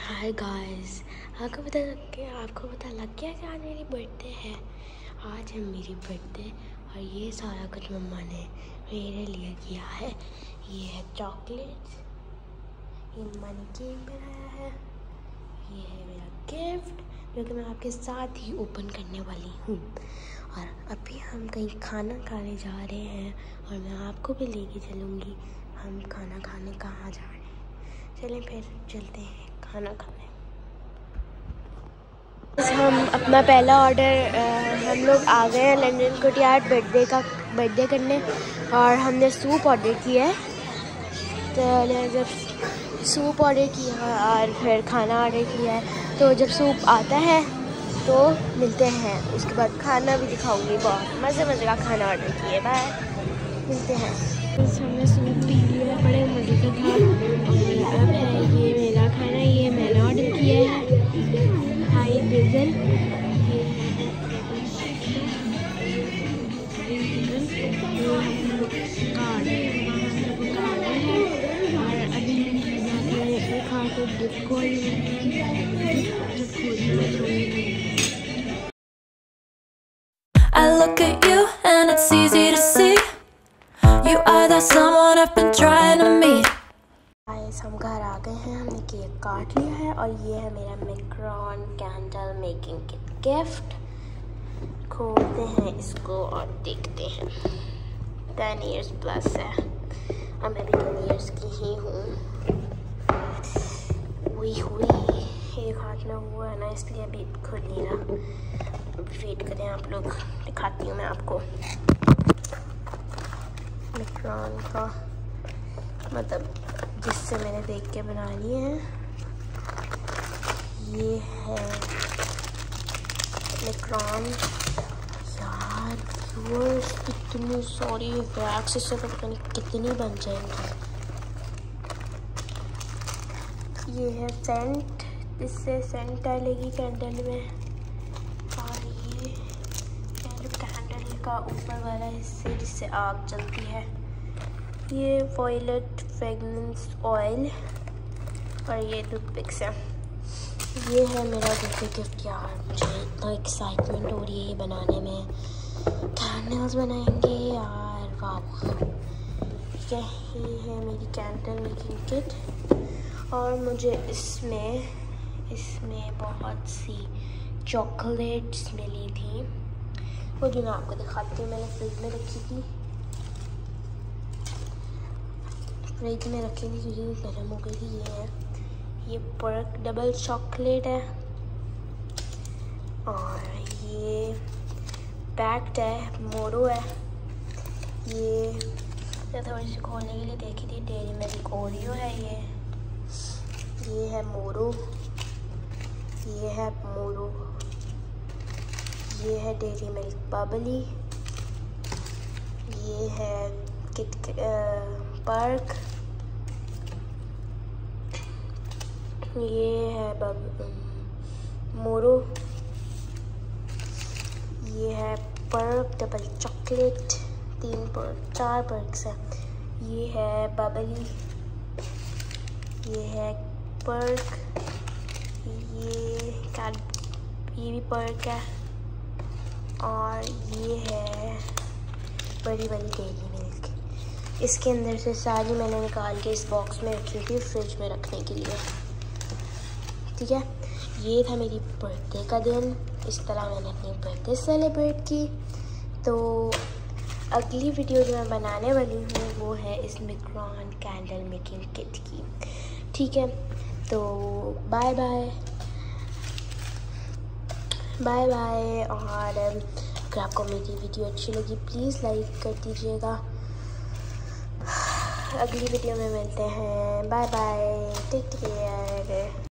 Hi guys, आपको पता लग गया कि आज मेरी बर्थडे है। आज है मेरी बर्थडे और ये सारा कुछ मम्मा ने मेरे लिए किया है। ये है चॉकलेट्स, ये मम्मा ने केक बनाया है, ये है मेरा गिफ्ट जो कि मैं आपके साथ ही ओपन करने वाली हूँ। और अभी हम कहीं खाना खाने जा रहे हैं और मैं आपको भी लेके चलूँगी। हम खाना खाने कहाँ जा रहे हैं, चलें फिर चलते हैं खाना खाने। हम अपना पहला ऑर्डर हम लोग आ गए हैं लंदन कोर्टयार्ड बर्थडे करने और हमने सूप ऑर्डर किया है। तो जब सूप ऑर्डर किया और फिर खाना ऑर्डर किया है, तो जब सूप आता है तो मिलते हैं। उसके बाद खाना भी दिखाऊंगी, बहुत मज़े का खाना ऑर्डर किए। बाय, मिलते हैं। हमने सूप पी लिया, बड़े मज़े का था। और अब है ये मेरा खाना, ये मैंने ऑर्डर किया है। हाई बिजल, ये और अभी खा के गिफ्ट को I look at you and it's easy to see you are that someone I've been trying to meet. हम घर आ गए हैं, हमने केक काट लिया है और ये है मेरा macaron candle making kit gift. खोलते हैं इसको और देखते हैं। 10 years प्लस है और मैं भी 10 years की ही हूँ। एक हाथ में हुआ है ना, इसलिए अभी खुल नहीं रहा। वेट करें आप लोग, दिखाती हूँ मैं आपको मैक्रोन का, मतलब जिससे मैंने देख के बनानी है। ये है मैक्रोन। यार व्यूअर्स, इतनी सारी वैक्स इससे तो पता नहीं कितनी बन जाएंगी। ये है सेंट, इससे सेंट डालेगी कैंडल में। और ये कैंडल का ऊपर वाला हिस्से जिससे आग जलती है। ये वॉयलेट फ्रेगनेंस ऑयल और ये टूथपिक्स है। ये है मेरा बर्थडे गिफ्ट। यार मुझे इतना एक्साइटमेंट हो रही है ये बनाने में। कैंडल्स बनाएंगे यार, वाह। ठीक है, ये है मेरी कैंडल मेकिंग किट और मुझे इसमें बहुत सी चॉकलेट्स मिली थी, वो जो मैं आपको दिखाती हूँ। मैंने फ्रिज में रखी थी क्योंकि गर्म हो गई थी। ये पर्क डबल चॉकलेट है और ये पैक्ड है, मोरो है। ये थोड़ी सी खोलने के लिए देखी थी, डेयरी मिल्क ओरियो है। ये है मोरो, ये है मोरो। ये है डेयरी मिल्क बबली। ये है पर्क। ये है मोरो। ये है पर्क डबल चॉकलेट, 4 पर्क्स है। ये है बबली, ये है पर्क, ये भी पर्क है और ये है बड़ी डेयरी मिल्क। इसके अंदर से सारी मैंने निकाल के इस बॉक्स में रखी थी फ्रिज में रखने के लिए। ठीक है, ये था मेरी बर्थडे का दिन। इस तरह मैंने अपनी बर्थडे सेलिब्रेट की। तो अगली वीडियो जो मैं बनाने वाली हूँ वो है इस मैक्रोन कैंडल मेकिंग किट की। ठीक है, तो बाय बाय। और अगर आपको मेरी वीडियो अच्छी लगी प्लीज़ लाइक कर दीजिएगा। अगली वीडियो में मिलते हैं। Bye bye, take care.